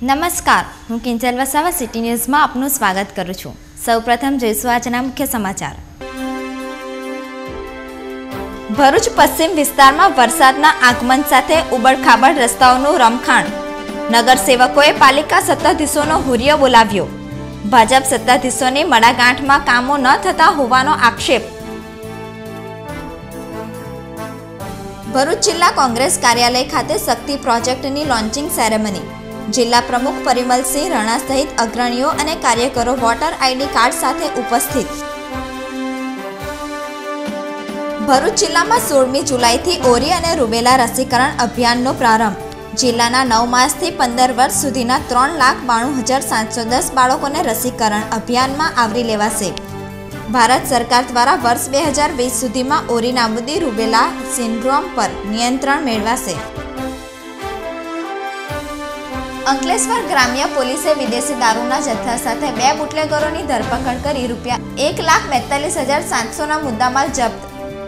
નમસ્કાર, હું કિંજલ વસાવા સિટી ન્યૂઝમાં આપનું સ્વાગત કરું છું। સૌપ્રથમ જોઈશું આજના મુખ્ય સમાચાર। ભરૂચ પશ્ચિમ વિસ્તારમાં વરસાદના આગમન સાથે ઉબડખાબડ રસ્તાઓનું રમખાણ। નગરસેવકોએ પાલિકા સત્તાધીશોનો હુરિયો બોલાવ્યો। ભાજપ સત્તાધીશોની મડાગાંઠમાં કામો ન થતા હોવાનો આક્ષેપ। ભરૂચ જિલ્લા કોંગ્રેસ કાર્યાલય ખાતે શક્તિ પ્રોજેક્ટની લોન્ચિંગ સેરેમની। જિલ્લા પ્રમુખ પરિમલસિંહ રણા સહિત અગ્રણીઓ અને કાર્યકરો વોટર આઈડી કાર્ડ સાથે ઉપસ્થિત। ભરૂચ જિલ્લામાં 16મી જુલાઈથી ઓરી અને રૂબેલા રસીકરણ અભિયાનનો પ્રારંભ। જિલ્લાના 9 માસથી 15 વર્ષ સુધીના 3,92,710 બાળકોને રસીકરણ અભિયાનમાં આવરી લેવાશે। ભારત સરકાર દ્વારા વર્ષ 2020 સુધીમાં ઓરી નાબૂદી રૂબેલા સિન્ડ્રોમ પર નિયંત્રણ મેળવાશે। અંકલેશ્વર ગ્રામ્ય પોલીસે વિદેશી દારૂના જથ્થા સાથે 2 બુટલેગરોની ધરપકડ કરી ₹1,42,700ના મુદ્દામાલ જપ્ત।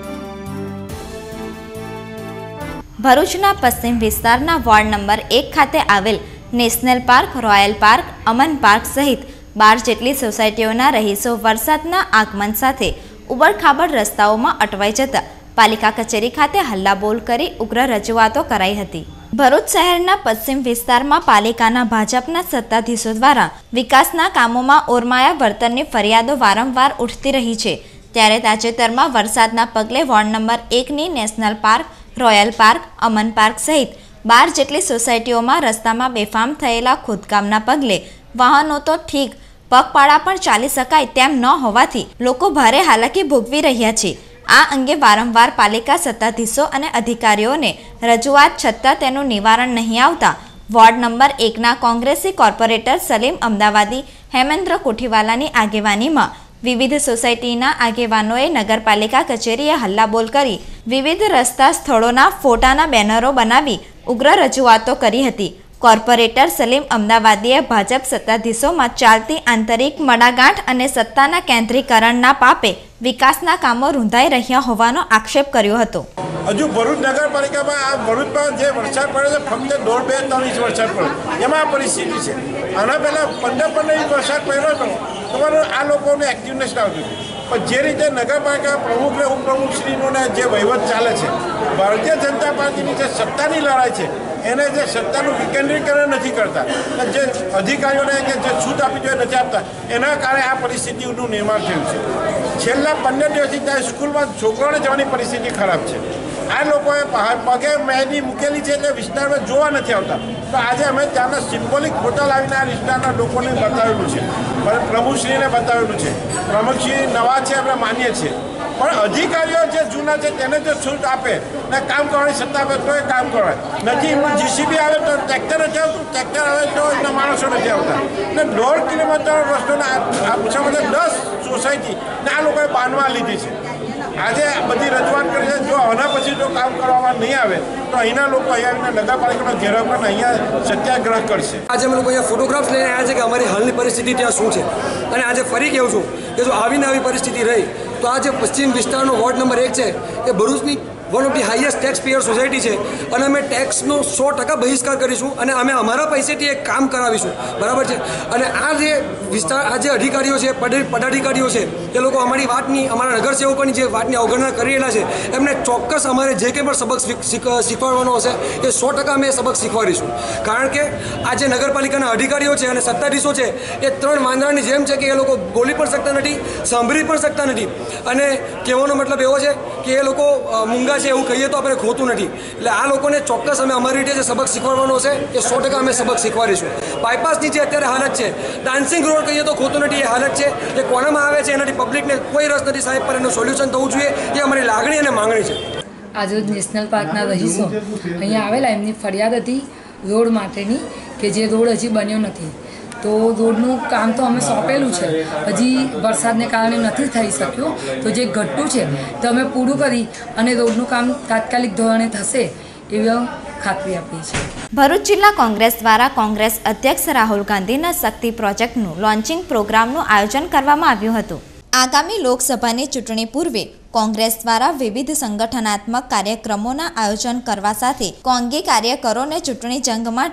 ભરૂચના પશ્ચિમ વિસ્તારના વોર્ડ નંબર 1 ખાતે આવેલ national park, royal park, Aman park સહિત 12 જેટલી સોસાયટીઓના રહીશો વરસાદના આગમન સાથે ઉબડખાબડ રસ્તાઓમાં અટવાઈ જતા પાલિકા કચેરી ખાતે હલ્લાબોલ કરી ઉગ્ર રજૂઆતો કરાઈ હતી। ભરૂચ શહેરના પશ્ચિમ વિસ્તારમાં પાલિકાના ભાજપના સત્તાધીશો દ્વારા વિકાસના કામોમાં ઓરમાયા વર્તનની ફરિયાદો વારંવાર ઉઠતી રહી છે। ત્યારે તાજેતરમાં વરસાદના પગલે વોર્ડ નંબર 1ની national park, royal park, Aman park સહિત 12 જેટલી સોસાયટીઓમાં રસ્તામાં બેફામ થયેલા ખોદકામના પગલે વાહનો તો ઠીક, પગપાળા પણ ચાલી શકાય તેમ ન હોવાથી લોકો ભારે હાલાકી ભોગવી રહ્યા છે। આ અંગે વારંવાર પાલિકા સત્તાધીશો અને અધિકારીઓને રજૂઆત છતાં તેનું નિવારણ નહીં આવતા વોર્ડ નંબર 1ના કોંગ્રેસી કોર્પોરેટર સલીમ અમદાવાદી, હેમેન્દ્ર કોઠીવાલાની આગેવાનીમાં વિવિધ સોસાયટીના આગેવાનોએ નગરપાલિકા કચેરીએ હલ્લાબોલ કરી વિવિધ રસ્તા સ્થળોના ફોટાના બેનરો બનાવી ઉગ્ર રજૂઆતો કરી હતી। કોર્પોરેટર સલીમ અમદાવાદીએ ભાજપ સત્તાધીશોમાં ચાલતી આંતરિક મડાગાંઠ અને સત્તાના કેન્દ્રીકરણના પાપે વિકાસના કામો રૂંધાઈ રહ્યા હોવાનો આક્ષેપ કર્યો હતો। હજુ ભરૂચ નગરપાલિકામાં આ ભરૂચમાં જે વરસાદ પડે છે ફક્ત 1.5-2 ઇંચ વરસાદ પડે એમાં આ પરિસ્થિતિ છે। આના પહેલાં 15 ઇંચ વરસાદ પડ્યો હતો તમારું આ લોકોને એક્ટિવનેસ આવતું હતું, પણ જે રીતે નગરપાલિકા પ્રમુખ અને ઉપપ્રમુખશ્રીઓને જે વહીવટ ચાલે છે, ભારતીય જનતા પાર્ટીની જે સત્તાની લડાઈ છે એને જે સત્તાનું વિકેન્દ્રીકરણ નથી કરતા, જે અધિકારીઓને જે છૂટ આપી જોઈએ નથી આપતા, એના કારણે આ પરિસ્થિતિનું નિર્માણ થયું છે। છેલ્લા 15 દિવસથી ત્યાં સ્કૂલમાં છોકરાઓને જવાની પરિસ્થિતિ ખરાબ છે। આ લોકોએ પગે મેદી મૂકેલી છે એટલે વિસ્તારમાં જોવા નથી આવતા, તો આજે અમે ત્યાંના સિમ્બોલિક ફોટા લાવીને આ વિસ્તારના લોકોને બતાવેલું છે, પ્રભુશ્રીને બતાવેલું છે। પ્રમુખશ્રી નવા છે આપણે માનીએ છીએ, પણ અધિકારીઓ જે જૂના છે તેને જો છૂટ આપે ને કામ કરવાની સત્તા આપે તો એ કામ કરાય નથી। જીસીબી આવે તો ટ્રેક્ટર નથી આવતું, ટ્રેક્ટર આવે તો એના માણસો નથી આવતા ને 1.5 કિલોમીટર રસ્તોના ઓછામાં 10 સોસાયટી ને આ લોકોએ બાંધવા લીધી છે। આજે બધી રજૂઆત કરી છે, જો આના પછી જો કામ કરવામાં નહીં આવે તો અહીંના લોકો અહીંયા નગરપાલિકાના ઘેરાવ કરીને અહીંયા સત્યાગ્રહ કરશે। આજે અમે લોકો અહીંયા ફોટોગ્રાફ્સ લઈને આવ્યા છે કે અમારી હાલની પરિસ્થિતિ ત્યાં શું છે, અને આજે ફરી કહું છું કે જો આવીને આવી પરિસ્થિતિ રહી તો આ જે પશ્ચિમ વિસ્તારનો વોર્ડ નંબર 1 છે એ ભરૂચની one of the highest tax payer society છે, અને અમે ટેક્સનો 100% બહિષ્કાર કરીશું અને અમે અમારા પૈસેથી એક કામ કરાવીશું, બરાબર છે। અને આ જે વિસ્તાર, આ જે અધિકારીઓ છે, પદાધિકારીઓ છે, એ લોકો અમારી વાતની, અમારા નગરસેવકોની જે વાતની અવગણના કરી રહેલા છે, એમને ચોક્કસ અમારે જે કંઈ પણ સબક શીખવાડવાનો હશે એ 100% અમે સબક શીખવાડીશું। કારણ કે આ જે નગરપાલિકાના અધિકારીઓ છે અને સત્તાધીશો છે એ 3 વાંદરાની જેમ છે કે એ લોકો બોલી પણ શકતા નથી, સાંભળી પણ શકતા નથી, અને કહેવાનો મતલબ એવો છે કે એ લોકો મૂંગા છે એવું કહીએ તો આપણે ખોટું નથી। એટલે આ લોકોને ચોક્કસ અમે અમારી રીતે જે સબક શીખવાડવાનો છે એ 100% અમે સબક શીખવાડીશું। બાયપાસની જે અત્યારે હાલત છે, ડાન્સિંગ રોડ કહીએ તો ખોટું નથી, એ હાલત છે એ કોનામાં આવે છે એનાથી પબ્લિકને કોઈ રસ નથી સાહેબ, પર એનું સોલ્યુશન થવું જોઈએ, એ અમારી લાગણી અને માંગણી છે। આજે નેશનલ પાર્કના રહીશો અહીંયા આવેલા, એમની ફરિયાદ હતી રોડ માટેની કે જે રોડ હજી બન્યો નથી, તો રોડનું કામ તો અમે સોંપેલું છે, હજી વરસાદને કારણે નથી થઈ શક્યું, તો જે ઘટતું છે તો અમે પૂરું કરી અને રોડનું કામ તાત્કાલિક ધોરણે થશે એવી ખાતરી આપી છે। ભરૂચ જિલ્લા કોંગ્રેસ દ્વારા કોંગ્રેસ અધ્યક્ષ રાહુલ ગાંધીના શક્તિ પ્રોજેક્ટનું લોન્ચિંગ પ્રોગ્રામનું આયોજન કરવામાં આવ્યું હતું। આગામી લોકસભાની ચૂંટણી પૂર્વે કોંગ્રેસ દ્વારા વિવિધ સંગઠનાત્મક કાર્યક્રમોના આયોજન કરવા સાથે કોંગી કાર્યકરોને ચૂંટણી જંગ માટે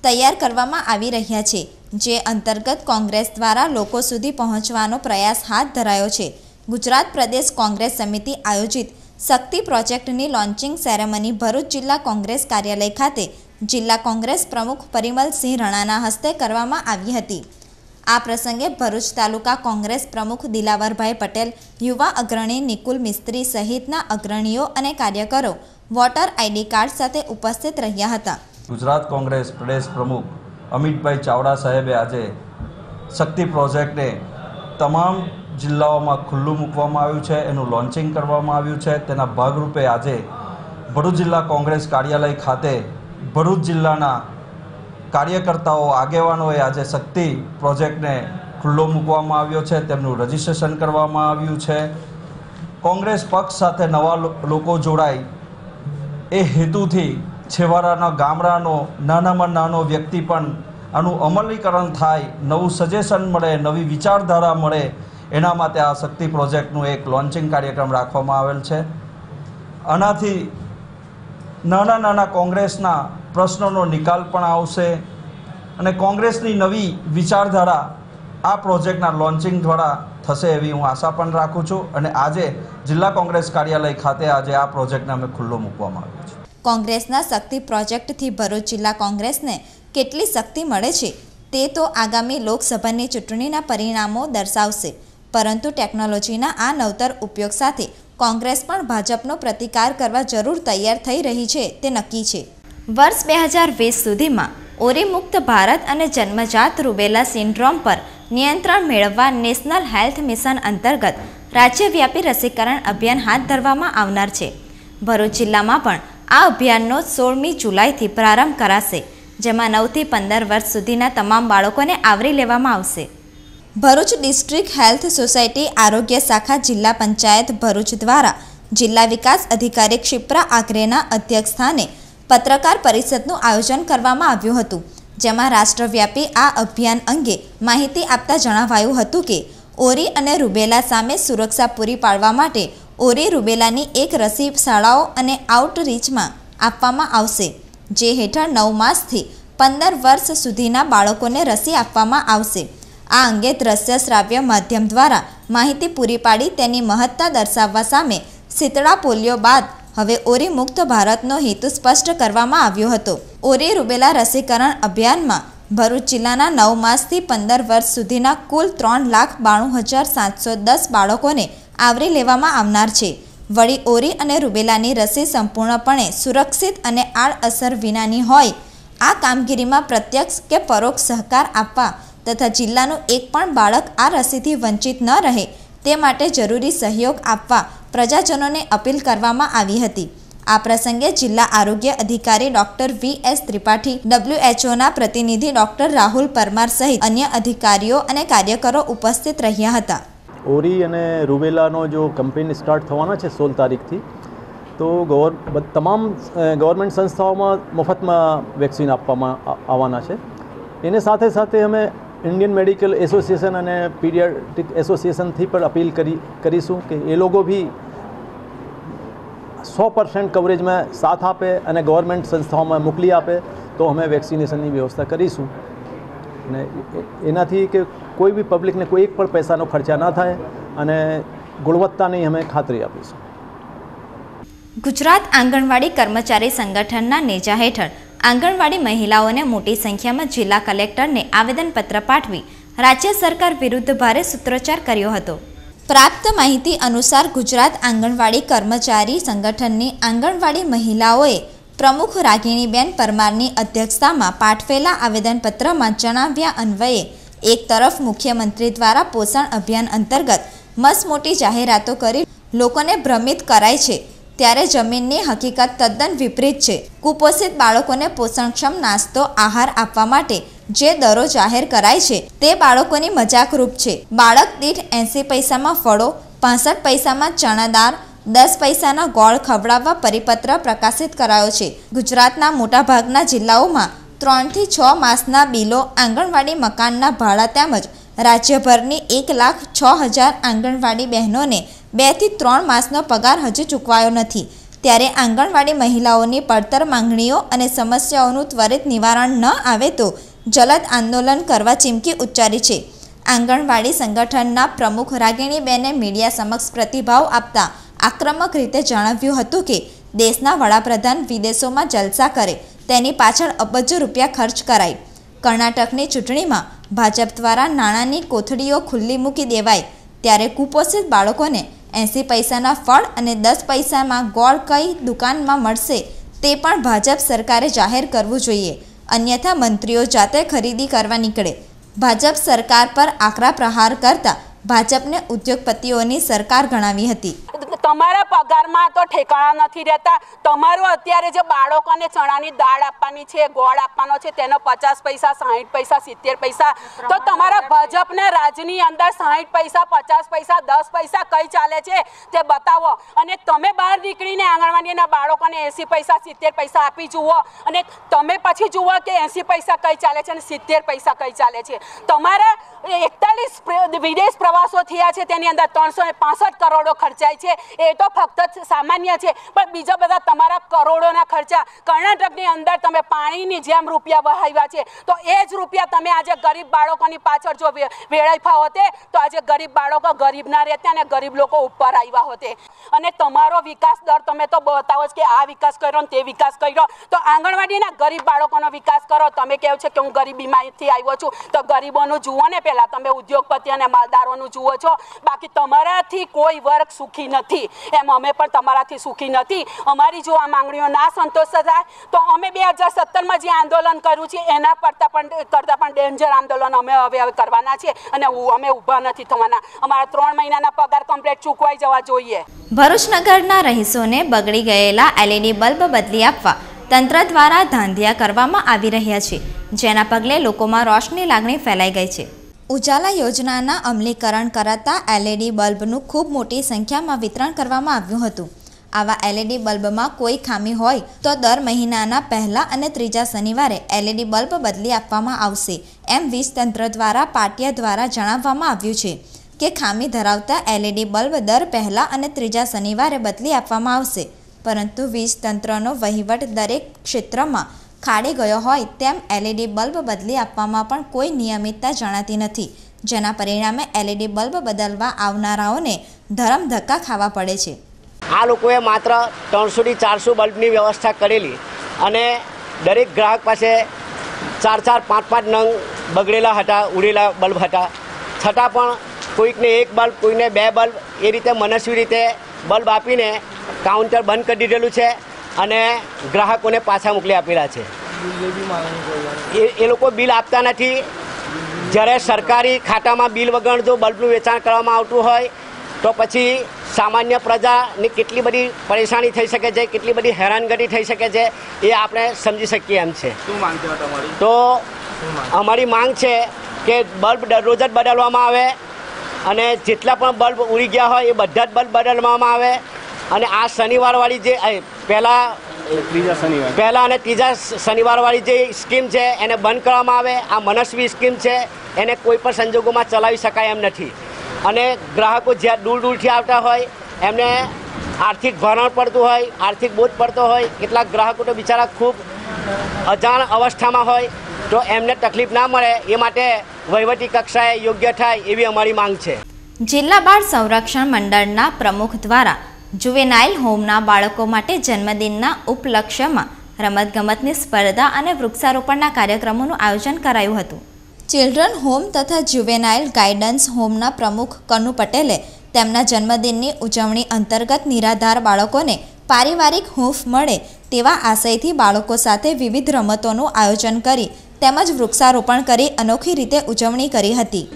તૈયાર કરવામાં આવી રહ્યા છે, જે અંતર્ગત કોંગ્રેસ દ્વારા લોકો સુધી પહોંચવાનો પ્રયાસ હાથ ધરાયો છે. ગુજરાત પ્રદેશ કોંગ્રેસ સમિતિ આયોજિત શક્તિ પ્રોજેક્ટની લોન્ચિંગ સેરેમની ભરૂચ જિલ્લા કોંગ્રેસ કાર્યાલય ખાતે જિલ્લા કોંગ્રેસ પ્રમુખ પરિમલસિંહ રણાના હસ્તે કરવામાં આવી હતી. આ પ્રસંગે ભરૂચ તાલુકા કોંગ્રેસ પ્રમુખ દિલાવરભાઈ પટેલ, યુવા અગ્રણી નિકુલ મિસ્ત્રી સહિતના અગ્રણીઓ અને કાર્યકરો વોટર આઈડી કાર્ડ સાથે ઉપસ્થિત રહ્યા હતા. ગુજરાત કોંગ્રેસ પ્રદેશ પ્રમુખ અમિતભાઈ ચાવડા સાહેબે આજે શક્તિ પ્રોજેક્ટને તમામ જિલ્લાઓમાં ખુલ્લું મૂકવામાં આવ્યું છે, એનું લોન્ચિંગ કરવામાં આવ્યું છે. તેના ભાગરૂપે આજે ભરૂચ જિલ્લા કોંગ્રેસ કાર્યાલય ખાતે ભરૂચ જિલ્લાના કાર્યકર્તાઓ, આગેવાનોએ આજે શક્તિ પ્રોજેક્ટને ખુલ્લો મૂકવામાં આવ્યો છે. તેમનું રજિસ્ટ્રેશન કરવામાં આવ્યું છે. કોંગ્રેસ પક્ષ સાથે નવા લોકો જોડાય એ હેતુથી છેવાડાના ગામડાનો નાનામાં નાનો વ્યક્તિ પણ આનું અમલીકરણ થાય, નવું સજેશન મળે, નવી વિચારધારા મળે, એના માટે આ શક્તિ પ્રોજેક્ટનું એક લોન્ચિંગ કાર્યક્રમ રાખવામાં આવેલ છે. આનાથી નાના નાના કોંગ્રેસના પ્રશ્નોનો નિકાલ પણ આવશે અને કોંગ્રેસની નવી વિચારધારા આ પ્રોજેક્ટના લોન્ચિંગ દ્વારા થશે એવી હું આશા પણ રાખું છું. અને આજે જિલ્લા કોંગ્રેસ કાર્યાલય ખાતે આજે આ પ્રોજેક્ટને અમે ખુલ્લો મૂકવામાં આવ્યો છે. કોંગ્રેસના શક્તિ પ્રોજેક્ટથી ભરૂચ જિલ્લા કોંગ્રેસને કેટલી શક્તિ મળે છે તે તો આગામી લોકસભાની ચૂંટણીના પરિણામો દર્શાવશે, પરંતુ ટેકનોલોજીના આ નવતર ઉપયોગ સાથે કોંગ્રેસ પણ ભાજપનો પ્રતિકાર કરવા જરૂર તૈયાર થઈ રહી છે તે નક્કી છે. વર્ષ 2020 સુધીમાં ઓરી મુક્ત ભારત અને જન્મજાત રૂબેલા સિન્ડ્રોમ પર નિયંત્રણ મેળવવા નેશનલ હેલ્થ મિશન અંતર્ગત રાજ્યવ્યાપી રસીકરણ અભિયાન હાથ ધરવામાં આવનાર છે. ભરૂચ જિલ્લામાં પણ આ અભિયાનનો 16મી જુલાઈથી પ્રારંભ કરાશે, જેમાં 9 થી 15 વર્ષ સુધીના તમામ બાળકોને આવરી લેવામાં આવશે. ભરૂચ ડિસ્ટ્રિક્ટ હેલ્થ સોસાયટી આરોગ્ય શાખા જિલ્લા પંચાયત ભરૂચ દ્વારા જિલ્લા વિકાસ અધિકારી ક્ષિપ્રા આગ્રેના અધ્યક્ષસ્થાને પત્રકાર પરિષદનું આયોજન કરવામાં આવ્યું હતું, જેમાં રાષ્ટ્રવ્યાપી આ અભિયાન અંગે માહિતી આપતા જણાવાયું હતું કે ઓરી અને રૂબેલા સામે સુરક્ષા પૂરી પાડવા માટે ઓરી રૂબેલાની એક રસી શાળાઓ અને આઉટરીચમાં આપવામાં આવશે, જે હેઠળ 9 માસથી 15 વર્ષ સુધીના બાળકોને રસી આપવામાં આવશે. આ અંગે દ્રશ્ય શ્રાવ્ય માધ્યમ દ્વારા માહિતી પૂરી પાડી તેની મહત્તા દર્શાવવા સામે શીતળા પોલિયો બાદ હવે ઓરી મુક્ત ભારતનો હેતુ સ્પષ્ટ કરવામાં આવ્યો હતો. ઓરી રૂબેલા રસીકરણ અભિયાનમાં ભરૂચ જિલ્લાના 9 માસથી 15 વર્ષ સુધીના કુલ 3,92,710 બાળકોને આવરી લેવામાં આવનાર છે. વળી ઓરી અને રૂબેલાની રસી સંપૂર્ણપણે સુરક્ષિત અને આડઅસર વિનાની હોય, આ કામગીરીમાં પ્રત્યક્ષ કે પરોક્ષ સહકાર આપવા તથા જિલ્લાનું એક પણ બાળક આ રસીથી વંચિત ન રહે તે માટે જરૂરી સહયોગ આપવા પ્રજાજનોને અપીલ કરવામાં આવી હતી. આ પ્રસંગે જિલ્લા આરોગ્ય અધિકારી ડોક્ટર VS ત્રિપાઠી, WHOના પ્રતિનિધિ ડોક્ટર રાહુલ પરમાર સહિત અન્ય અધિકારીઓ અને કાર્યકરો ઉપસ્થિત રહ્યા હતા. ઓરી અને રૂબેલાનો જો કેમ્પેન સ્ટાર્ટ થવાના છે 16 તારીખથી, તો તમામ ગવર્મેન્ટ સંસ્થાઓમાં મફતમાં વેક્સિન આપવામાં આવવાના છે. એને સાથે સાથે અમે ઇન્ડિયન મેડિકલ એસોસિએશન અને પીડિયાટ્રિક એસોસિએશનથી પણ અપીલ કરીશું કે એ લોકો બી 100% કવરેજમાં સાથ આપે અને ગવર્મેન્ટ સંસ્થાઓમાં મોકલી આપે તો અમે વેક્સિનેશનની વ્યવસ્થા કરીશું. અને એનાથી કે કોઈ બી પબ્લિકને કોઈ એક પણ પૈસાનો ખર્ચા ના થાય અને ગુણવત્તાની અમે ખાતરી આપીશું. ગુજરાત આંગણવાડી કર્મચારી સંગઠનના નેજા હેઠળ આંગણવાડી મહિલાઓને મોટી સંખ્યામાં જિલ્લા કલેક્ટરને આવેદનપત્ર પાઠવી રાજ્ય સરકાર વિરુદ્ધ ભારે સૂત્રોચ્ચાર કર્યો હતો. પ્રાપ્ત માહિતી અનુસાર ગુજરાત આંગણવાડી કર્મચારી સંગઠનની આંગણવાડી મહિલાઓએ પ્રમુખ રાગિણીબેન પરમારની અધ્યક્ષતામાં પાઠવેલા આવેદનપત્રમાં જણાવ્યા અન્વયે એક તરફ મુખ્યમંત્રી દ્વારા પોષણ અભિયાન અંતર્ગત મસમોટી જાહેરાતો કરી લોકોને ભ્રમિત કરાય છે, ત્યારે જમીનની હકીકત તદ્દન વિપરીત છે. કુપોષિત બાળકોને પોષણક્ષમ નાસ્તો આહાર આપવા માટે જે દરો જાહેર કરાય છે તે બાળકોની મજાકરૂપ છે. બાળક દીઠ 80 પૈસામાં ફળો, 65 પૈસામાં ચણા દાળ, 10 પૈસાના ગોળ ખવડાવવા પરિપત્ર પ્રકાશિત કરાયો છે. ગુજરાતના મોટાભાગના જિલ્લાઓમાં 3 થી 6 માસના બિલો, આંગણવાડી મકાનના ભાડા તેમજ રાજ્યભરની 1,06,000 આંગણવાડી બહેનોને 2 થી 3 માસનો પગાર હજુ ચૂકવાયો નથી. ત્યારે આંગણવાડી મહિલાઓની પડતર માંગણીઓ અને સમસ્યાઓનું ત્વરિત નિવારણ ન આવે તો જલદ આંદોલન કરવા ચીમકી ઉચ્ચારી છે. આંગણવાડી સંગઠનના પ્રમુખ રાગિણીબેને મીડિયા સમક્ષ પ્રતિભાવ આપતા આક્રમક રીતે જણાવ્યું હતું કે દેશના વડાપ્રધાન વિદેશોમાં જલસા કરે તેની પાછળ અબજો રૂપિયા ખર્ચ કરાય. કર્ણાટકની ચૂંટણીમાં ભાજપ દ્વારા નાણાંની કોથળીઓ ખુલ્લી મૂકી દેવાય ત્યારે કુપોષિત બાળકોને 80 પૈસાના ફળ અને 10 પૈસામાં ગોળ કઈ દુકાનમાં મળશે તે પણ ભાજપ સરકારે જાહેર કરવું જોઈએ, અન્યથા મંત્રીઓ જાતે ખરીદી કરવા નીકળે. ભાજપ સરકાર પર આકરા પ્રહાર કરતા ભાજપને ઉદ્યોગપતિઓની સરકાર ગણાવી હતી. તમારા પગારમાં તો ઠેકાણા નથી રહેતા. તમારું અત્યારે જે બાળકોને ચણાની દાળ આપવાની છે, ગોળ આપવાનો છે, તેનો 50 પૈસા, 60 પૈસા, 70 પૈસા, તો તમારા ભાજપના રાજની અંદર 60 પૈસા, 50 પૈસા, 10 પૈસા કઈ ચાલે છે તે બતાવો. અને તમે બહાર નીકળીને આંગણવાડીના બાળકોને 80 પૈસા, 70 પૈસા આપી જુઓ અને તમે પછી જુઓ કે 80 પૈસા કઈ ચાલે છે અને 70 પૈસા કઈ ચાલે છે. તમારા 41 વિદેશ પ્રવાસો થયા છે, તેની અંદર 365 કરોડો ખર્ચાય છે. એ તો ફક્ત સામાન્ય છે, પણ બીજા બધા તમારા કરોડોના ખર્ચા. કર્ણાટકની અંદર તમે પાણીની જેમ રૂપિયા વહાવ્યા છે, તો એ જ રૂપિયા તમે આજે ગરીબ બાળકોની પાછળ જો વેડફ્યા હોતે તો આજે ગરીબ બાળકો ગરીબ ના રહેતા અને ગરીબ લોકો ઉપર આવ્યા હોતે. અને તમારો વિકાસ દર તમે તો બતાવો કે આ વિકાસ કર્યો ને તે વિકાસ કર્યો, તો આંગણવાડીના ગરીબ બાળકોનો વિકાસ કરો. તમે કહો છો કે હું ગરીબીમાંથી આવ્યો છું, તો ગરીબોનું જુઓ ને પહેલાં. તમે ઉદ્યોગપતિ અને માલદારોનું જુઓ છો, બાકી તમારાથી કોઈ વર્ગ સુખી નથી. એમ અમે પણ તમારાથી સુખી નથી. અમારી જો આ માંગણીઓ ના સંતોષ થાય તો અમે 2017માં જે આંદોલન કર્યું છે એના કરતાં પણ ડેન્જર આંદોલન અમે હવે કરવાના છે અને અમે ઊભા નથી થવાના. અમારા 3 મહિનાના પગાર કમ્પ્લીટ ચૂકવાઈ જવા જોઈએ. ભરૂચ નગરના રહીશોને બગડી ગયેલા LED બલ્બ બદલી આપવા તંત્ર દ્વારા ધાંધિયા કરવામાં આવી રહ્યા છે, જેના પગલે લોકોમાં રોષની લાગણી ફેલાઈ ગઈ છે. ઉજાલા યોજનાના અમલીકરણ કરાતા LED બલ્બનું ખૂબ મોટી સંખ્યામાં વિતરણ કરવામાં આવ્યું હતું. આવા LED બલ્બમાં કોઈ ખામી હોય તો દર મહિનાના પહેલા અને ત્રીજા શનિવારે LED બલ્બ બદલી આપવામાં આવશે એમ વીજ તંત્ર દ્વારા પાટિયા દ્વારા જણાવવામાં આવ્યું છે કે ખામી ધરાવતા LED બલ્બ દર પહેલા અને ત્રીજા શનિવારે બદલી આપવામાં આવશે. પરંતુ વીજ તંત્રનો વહીવટ દરેક ક્ષેત્રમાં ખાડી ગયો હોય તેમ LED બલ્બ બદલી આપવામાં પણ કોઈ નિયમિતતા જણાતી નથી, જેના પરિણામે LED બલ્બ બદલવા આવનારાઓને ધરમ ધક્કા ખાવા પડે છે. આ લોકોએ માત્ર 300 થી 400 બલ્બની વ્યવસ્થા કરેલી અને દરેક ગ્રાહક પાસે 4-4, 5-5 નંગ બગડેલા હતા, ઉડેલા બલ્બ હતા. છતાં પણ કોઈકને 1 બલ્બ, કોઈને 2 બલ્બ, એ રીતે મનસ્વી રીતે બલ્બ આપીને કાઉન્ટર બંધ કરી દીધેલું છે અને ગ્રાહકોને પાછા મોકલી આપેલા છે. એ લોકો બિલ આપતા નથી. જ્યારે સરકારી ખાતામાં બિલ વગર જો બલ્બનું વેચાણ કરવામાં આવતું હોય તો પછી સામાન્ય પ્રજાની કેટલી બધી પરેશાની થઈ શકે છે, કેટલી બધી હેરાનગતિ થઈ શકે છે, એ આપણે સમજી શકીએ એમ છે. શું માંગ છે તમારી? તો અમારી માંગ છે કે બલ્બ દરરોજ જ બદલવામાં આવે અને જેટલા પણ બલ્બ ઉડી ગયા હોય એ બધા જ બલ્બ બદલવામાં આવે. અને આ શનિવારવાળી જે પહેલા અને ત્રીજા શનિવારવાળી જે સ્કીમ છે એને બંધ કરવામાં આવે. આ મનસ્વી સ્કીમ છે, એને કોઈ પણ સંજોગોમાં ચલાવી શકાય એમ નથી. અને ગ્રાહકો જ્યાં દૂર દૂરથી આવતા હોય એમને આર્થિક ભારણ પડતું હોય, આર્થિક બોજ પડતો હોય. કેટલાક ગ્રાહકો તો બિચારા ખૂબ અજાણ અવસ્થામાં હોય, તો એમને તકલીફ ના મળે એ માટે વહીવટી કક્ષાએ યોગ્ય થાય એવી અમારી માંગ છે. જિલ્લા બાળ સંરક્ષણ મંડળના પ્રમુખ દ્વારા જુવેનાઇલ હોમના બાળકો માટે જન્મદિનના ઉપલક્ષ્યમાં રમતગમતની સ્પર્ધા અને વૃક્ષારોપણના કાર્યક્રમોનું આયોજન કરાયું હતું. ચિલ્ડ્રન હોમ તથા જુવેનાઇલ ગાઈડન્સ હોમના પ્રમુખ કનુ પટેલે તેમના જન્મદિનની ઉજવણી અંતર્ગત નિરાધાર બાળકોને પારિવારિક હૂંફ મળે તેવા આશયથી બાળકો સાથે વિવિધ રમતોનું આયોજન કરી તેમજ વૃક્ષારોપણ કરી અનોખી રીતે ઉજવણી કરી હતી.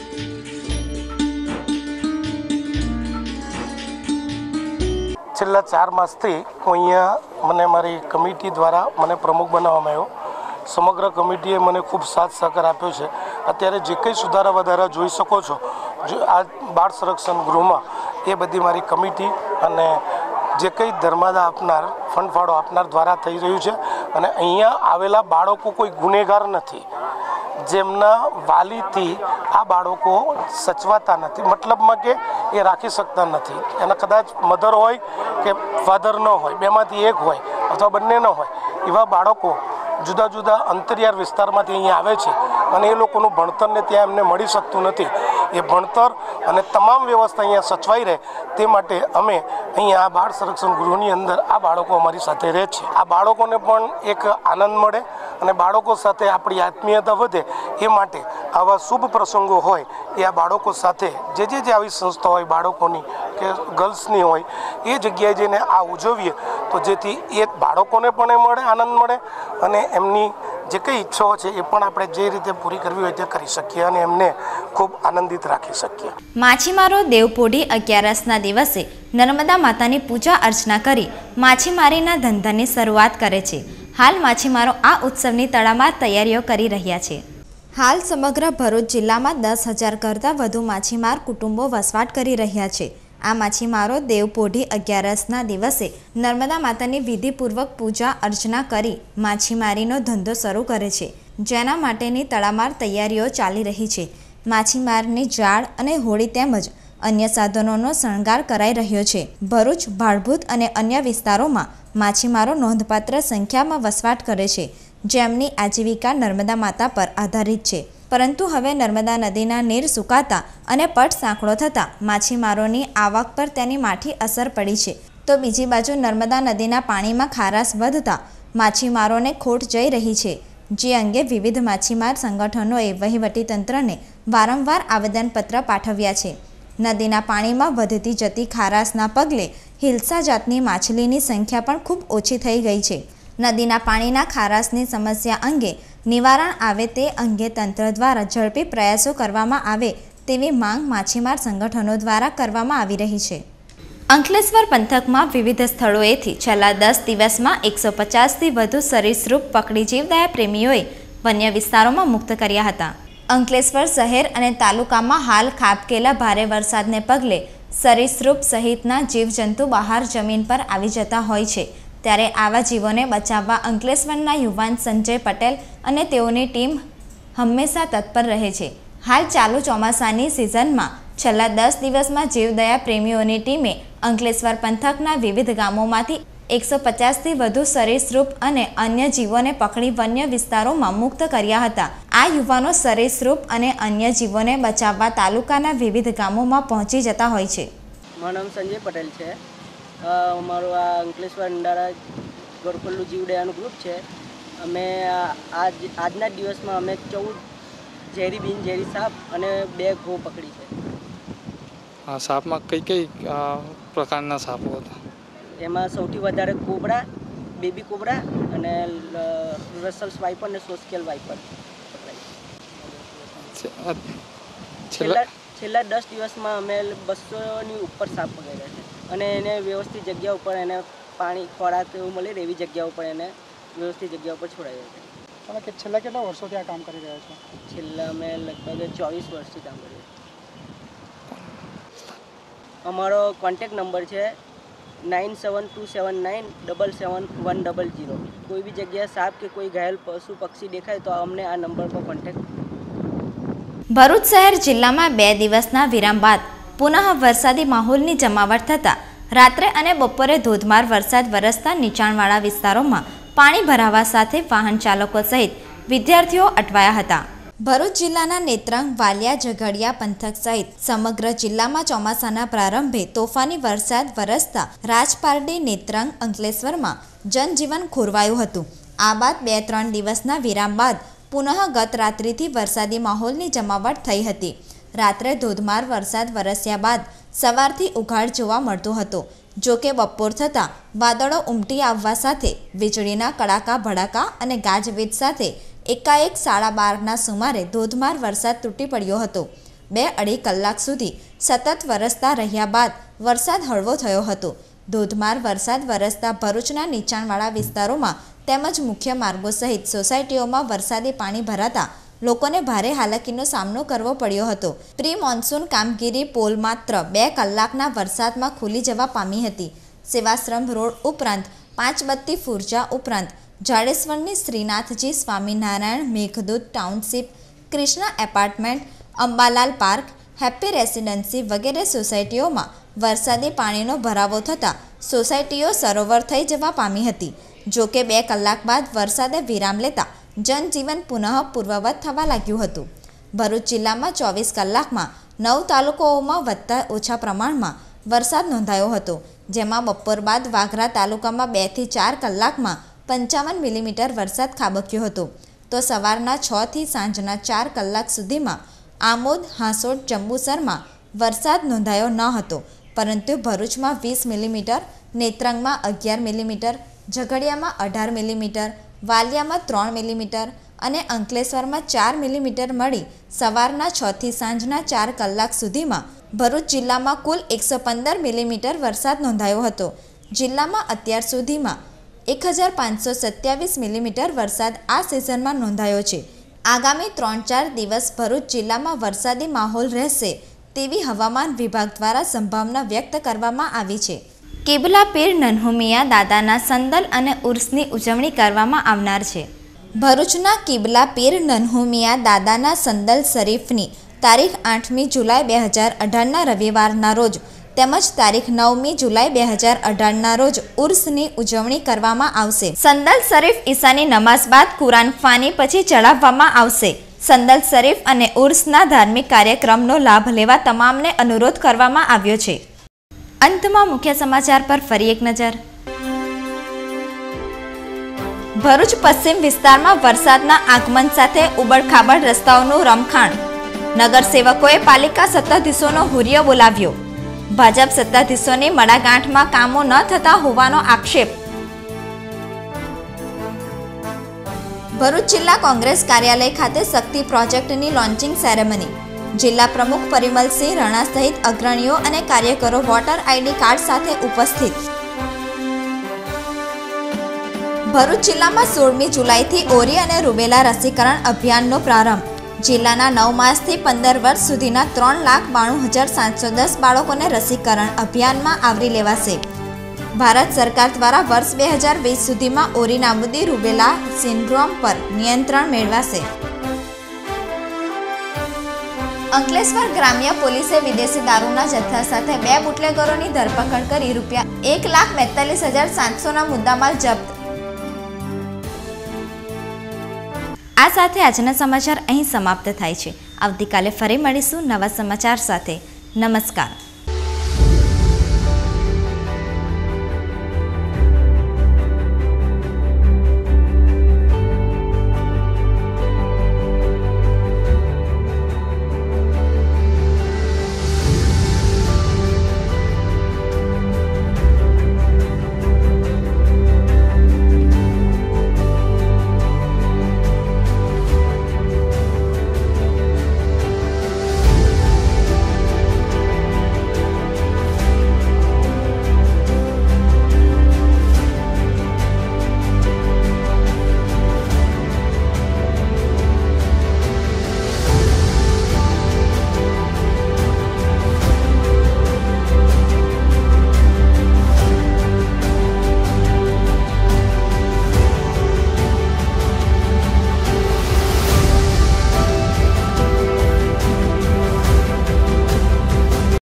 છેલ્લા 4 માસથી હું અહીંયા મને મારી કમિટી દ્વારા મને પ્રમુખ બનાવવામાં આવ્યો. સમગ્ર કમિટીએ મને ખૂબ સાથ સહકાર આપ્યો છે. અત્યારે જે કંઈ સુધારા વધારા જોઈ શકો છો આ બાળ સંરક્ષણ ગૃહમાં, એ બધી મારી કમિટી અને જે કંઈ ધર્માદા આપનાર, ફંડફાળો આપનાર દ્વારા થઈ રહ્યું છે. અને અહીંયા આવેલા બાળકો કોઈ ગુનેગાર નથી, જેમના વાલીથી આ બાળકો સચવાતા નથી. મતલબમાં કે એ રાખી શકતા નથી. એના કદાચ મધર હોય કે ફાધર ન હોય, બેમાંથી એક હોય અથવા બંને ન હોય, એવા બાળકો જુદા જુદા અંતરિયાળ વિસ્તારમાંથી અહીંયા આવે છે અને એ લોકોનું ભણતરને ત્યાં એમને મળી શકતું નથી. એ ભણતર અને તમામ વ્યવસ્થા અહીંયા સચવાઈ રહે તે માટે અમે અહીંયા આ બાળ સંરક્ષણ ગૃહની અંદર આ બાળકો અમારી સાથે રહે છે. આ બાળકોને પણ એક આનંદ મળે અને બાળકો સાથે આપણી આત્મીયતા વધે એ માટે આવા શુભ પ્રસંગો હોય એ આ બાળકો સાથે જે આવી સંસ્થા હોય બાળકોની કે ગર્લ્સની હોય એ જગ્યાએ જઈને આ ઉજવીએ તો જેથી એ બાળકોને પણ એ મળે, આનંદ મળે અને એમની જે કંઈ ઈચ્છાઓ છે એ પણ આપણે જે રીતે પૂરી કરવી હોય તે કરી શકીએ અને એમને ખૂબ આનંદિત રાખી શકીએ. માછીમારો દેવપોઢી 11ના દિવસે નર્મદા માતાની પૂજા અર્ચના કરી માછીમારીના ધંધાની શરૂઆત કરે છે. હાલ માછીમારો આ ઉત્સવની તડામાર તૈયારીઓ કરી રહ્યા છે. હાલ સમગ્ર ભરૂચ જિલ્લામાં 10,000 કરતાં વધુ માછીમાર કુટુંબો વસવાટ કરી રહ્યા છે. આ માછીમારો દેવપોઢી 11ના દિવસે નર્મદા માતાની વિધિપૂર્વક પૂજા અર્ચના કરી માછીમારીનો ધંધો શરૂ કરે છે, જેના માટેની તડામાર તૈયારીઓ ચાલી રહી છે. માછીમારની જાળ અને હોડી તેમજ અન્ય સાધનોનો શણગાર કરાઈ રહ્યો છે. ભરૂચ, ભાડભૂત અને અન્ય વિસ્તારોમાં માછીમારો નોંધપાત્ર સંખ્યામાં વસવાટ કરે છે, જેમની આજીવિકા નર્મદા માતા પર આધારિત છે. પરંતુ હવે નર્મદા નદીના નીર સુકાતા અને પટ સાંકળો થતાં માછીમારોની આવક પર તેની માઠી અસર પડી છે. તો બીજી બાજુ નર્મદા નદીના પાણીમાં ખારાશ વધતા માછીમારોને ખોટ જઈ રહી છે, જે અંગે વિવિધ માછીમાર સંગઠનોએ વહીવટીતંત્રને વારંવાર આવેદનપત્ર પાઠવ્યા છે. નદીના પાણીમાં વધતી જતી ખારાશના પગલે હિલ્સા જાતની માછલીની સંખ્યા પણ ખૂબ ઓછી થઈ ગઈ છે. નદીના પાણીના ખારાશની સમસ્યા અંગે નિવારણ આવે તે અંગે તંત્ર દ્વારા ઝડપી પ્રયાસો કરવામાં આવે તેવી માંગ માછીમાર સંગઠનો દ્વારા કરવામાં આવી રહી છે. અંકલેશ્વર પંથકમાં વિવિધ સ્થળોએથી છેલ્લા 10 દિવસમાં 150થી વધુ સરીસૃપ પકડી જીવદયા પ્રેમીઓએ વન્ય વિસ્તારોમાં મુક્ત કર્યા હતા. અંકલેશ્વર શહેર અને તાલુકામાં હાલ ખાબકેલા ભારે વરસાદને પગલે સરીસૃપ સહિતના જીવજંતુ બહાર જમીન પર આવી જતા હોય છે. ત્યારે આવા જીવોને બચાવવા અંકલેશ્વરના યુવાન સંજય પટેલ અને તેઓની ટીમ હંમેશા તત્પર રહે છે. હાલ ચાલુ ચોમાસાની સિઝનમાં છેલ્લા 10 દિવસમાં જીવદયા પ્રેમીઓની ટીમે અંકલેશ્વર પંથકના વિવિધ ગામોમાંથી 150થી વધુ સરીસૃપ અને અન્ય જીવોને પકડી વન્ય વિસ્તારોમાં મુક્ત કર્યા હતા. આ યુવાનો સરીસૃપ અને અન્ય જીવોને બચાવવા તાલુકાના વિવિધ ગામોમાં પહોંચી જતા હોય છે. મારું નામ સંજય પટેલ છે. અમારું આ અંકલેશ્વર અંડારા ગોરખલ્લુ જીવદયાનું ગ્રુપ છે. અમે આજના દિવસમાં અમે 14 ઝેરી બિનઝેરી સાપ અને 2 ઘો પકડી છે. સાપમાં કઈ પ્રકારના સાપો હતા? એમાં સૌથી વધારે કોબરા, બેબી કોબરા અને રસલ્સ વાઇપર અને સોસ્કેલ વાઇપર પકડાય. છેલ્લા 10 દિવસમાં અમે 200ની ઉપર સાપ પકડ્યા છે અને એને વ્યવસ્થિત જગ્યા ઉપર એને પાણી ખોરાક એવું મળે એવી જગ્યા ઉપર એને વ્યવસ્થિત જગ્યા ઉપર છોડાયા છે. તમે છેલ્લા કેટલા વર્ષોથી આ કામ કરી રહ્યા છો? છેલ્લા અમે લગભગ 24 વર્ષથી કામ કરીએ. અમારો કોન્ટેક્ટ નંબર છે 9727977100. કોઈ બી જગ્યાએ સાપ કે કોઈ ઘાયલ પશુ પક્ષી દેખાય તો અમને આ નંબર પર કોન્ટેક્ટ. ભરૂચ શહેર જિલ્લામાં 2 દિવસના વિરામ બાદ પુનઃ વરસાદી માહોલની જમાવટ થતાં રાત્રે અને બપોરે ધોધમાર વરસાદ વરસતા નીચાણવાળા વિસ્તારોમાં પાણી ભરાવા સાથે વાહન ચાલકો સહિત વિદ્યાર્થીઓ અટવાયા હતા. ભરૂચ જિલ્લાના નેત્રંગ, વાલિયા, ઝઘડિયા પંથક સહિત સમગ્ર જિલ્લામાં ચોમાસાના પ્રારંભે તોફાની વરસાદ વરસતા રાજપારડી, નેત્રંગ, અંકલેશ્વરમાં જનજીવન ખોરવાયું હતું. આ બાદ 2-3 દિવસના વિરામ બાદ પુનઃ ગત રાત્રિથી વરસાદી માહોલની જમાવટ થઈ હતી. રાત્રે ધોધમાર વરસાદ વરસ્યા બાદ સવારથી ઉઘાડ જોવા મળતો હતો. જોકે બપોર થતાં વાદળો ઉમટી આવવા સાથે વીજળીના કડાકા ભડાકા અને ગાજવીજ સાથે એકાએક 12:30ના સુમારે ધોધમાર વરસાદ તૂટી પડ્યો હતો. 2-2.5 કલાક સુધી સતત વરસતા રહ્યા બાદ વરસાદ હળવો થયો હતો. ધોધમાર વરસાદ વરસતા ભરૂચના નીચાણવાળા વિસ્તારોમાં તેમજ મુખ્ય માર્ગો સહિત સોસાયટીઓમાં વરસાદી પાણી ભરાતા લોકોને ભારે હાલાકીનો સામનો કરવો પડ્યો હતો. પ્રી મોન્સૂન કામગીરી પોલ માત્ર 2 કલાકના વરસાદમાં ખુલી જવા પામી હતી. સેવાશ્રમ રોડ ઉપરાંત પાંચબત્તી ફુરજા ઉપરાંત જાડેશ્વરની Shrinathji Swaminarayan, Meghdoot township, Krishna apartment, Ambalal park, happy residency વગેરે સોસાયટીઓમાં વરસાદી પાણીનો ભરાવો થતાં સોસાયટીઓ સરોવર થઈ જવા પામી હતી. જો કે 2 કલાક બાદ વરસાદે વિરામ લેતા જનજીવન પુનઃ પૂર્વવત થવા લાગ્યું હતું. ભરૂચ જિલ્લામાં 24 કલાકમાં 9 તાલુકાઓમાં વધતા ઓછા પ્રમાણમાં વરસાદ નોંધાયો હતો, જેમાં બપોર બાદ વાગરા તાલુકામાં 2 થી 4 કલાકમાં 55 મિલીમીટર વરસાદ ખાબક્યો હતો, તો સવારના 6 થી સાંજના 4 કલાક સુધીમાં આમોદ, હાંસોડ, જંબુસરમાં વરસાદ નોંધાયો ન હતો, પરંતુ ભરૂચમાં 20 મિલીમીટર, નેત્રંગમાં 11 મિલીમીટર, ઝઘડિયામાં 18 મિલીમીટર, વાલિયામાં 3 મિલીમીટર અને અંકલેશ્વરમાં 4 મિલીમીટર મળી સવારના 6 થી સાંજના 4 કલાક સુધીમાં ભરૂચ જિલ્લામાં કુલ 115 મિલીમીટર વરસાદ નોંધાયો હતો. જિલ્લામાં અત્યાર સુધીમાં 1527 મિલીમીટર વરસાદ આ સિઝનમાં નોંધાયો છે. આગામી 3-4 દિવસ ભરૂચ જિલ્લામાં વરસાદી માહોલ રહેશે તેવી હવામાન વિભાગ દ્વારા સંભાવના વ્યક્ત કરવામાં આવી છે. કિબલા પીર નન્હુમિયા દાદાના સંદલ અને ઉર્સની ઉજવણી કરવામાં આવનાર છે. ભરૂચના કિબલા પીર નન્હુમિયા દાદાના સંદલ શરીફની તારીખ 8મી જુલાઈ 2018ના રવિવારના રોજ તેમજ તારીખ 9મી જુલાઈ 2018ના રોજ ઉર્સની ઉજવણી કરવામાં આવશે. સંદલ શરીફ ઈશાની નમાઝ બાદ કુરાન ફાની પછી ચડાવવામાં આવશે. સંદલ શરીફ અને ઉર્સના ધાર્મિક કાર્યક્રમનો લાભ લેવા તમામને અનુરોધ કરવામાં આવ્યો છે. અંતમાં મુખ્ય સમાચાર પર ફરી એક નજર. ભરૂચ પશ્ચિમ વિસ્તારમાં વરસાદના આગમન સાથે ઉબડખાબડ રસ્તાઓનું રમખાણ. નગરસેવકોએ પાલિકા સત્તાધીશોનો હુરિયો બોલાવ્યો. ભાજપ સત્તાધીશોની મડાગાંઠમાં કામો ન થતા હોવાનો આક્ષેપ. ભરૂચ જિલ્લા કોંગ્રેસ કાર્યાલય ખાતે શક્તિ પ્રોજેક્ટની લોન્ચિંગ સેરેમની. જિલ્લા પ્રમુખ પરિમલસિંહ રણા સહિત અગ્રણીઓ અને કાર્યકરો વોટર આઈડી કાર્ડ સાથે ઉપસ્થિત. ભરૂચ જિલ્લામાં 16મી જુલાઈથી ઓરી અને રૂબેલા રસીકરણ અભિયાનનો પ્રારંભ. જિલ્લાના 9 માસથી 15 વર્ષ સુધીના 3,92,710 બાળકોને રસીકરણ અભિયાનમાં આવરી લેવાશે. ભારત સરકાર દ્વારા વર્ષ 2020 સુધીમાં ઓરી નાબૂદી રૂબેલા સિન્ડ્રોમ પર નિયંત્રણ મેળવાશે. અંકલેશ્વર ગ્રામ્ય પોલીસે વિદેશી દારૂના જથ્થા સાથે 2 બુટલેગરોની ધરપકડ કરી ₹1,42,700ના મુદ્દામાલ જપ્ત. આ સાથે આજના સમાચાર અહીં સમાપ્ત થાય છે. આવતીકાલે ફરી મળીશું નવા સમાચાર સાથે. નમસ્કાર.